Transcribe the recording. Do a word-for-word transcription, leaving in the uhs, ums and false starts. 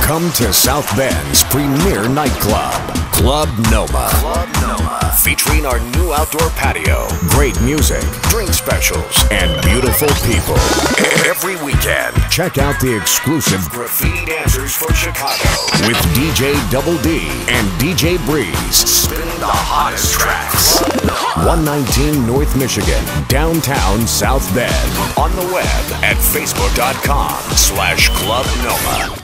Come to South Bend's premier nightclub, Club Noma. Club Noma. Featuring our new outdoor patio, great music, drink specials, and beautiful people. Every weekend, check out the exclusive Graffiti Dancers for Chicago with D J Double D and D J Breeze spinning the hottest tracks. one nineteen North Michigan, downtown South Bend. On the web at facebook dot com slash Club Noma.